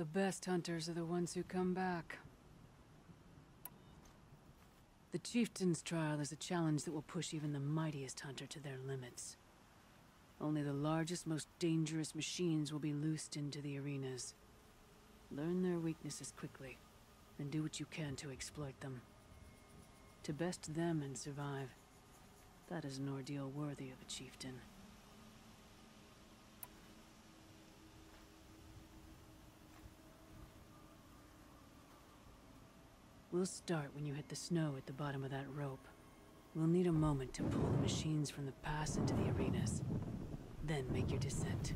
The best hunters are the ones who come back. The Chieftain's trial is a challenge that will push even the mightiest hunter to their limits. Only the largest, most dangerous machines will be loosed into the arenas. Learn their weaknesses quickly, and do what you can to exploit them. To best them and survive, that is an ordeal worthy of a chieftain. We'll start when you hit the snow at the bottom of that rope. We'll need a moment to pull the machines from the pass into the arenas. Then make your descent.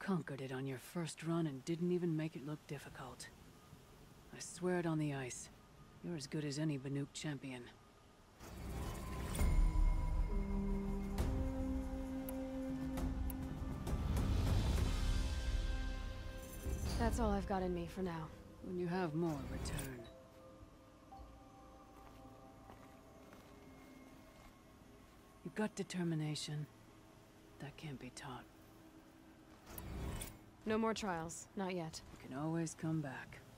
conquered it on your first run and didn't even make it look difficult. I swear it on the ice. You're as good as any Banuk champion. That's all I've got in me for now. When you have more, return. You've got determination. That can't be taught. No more trials. Not yet. You can always come back.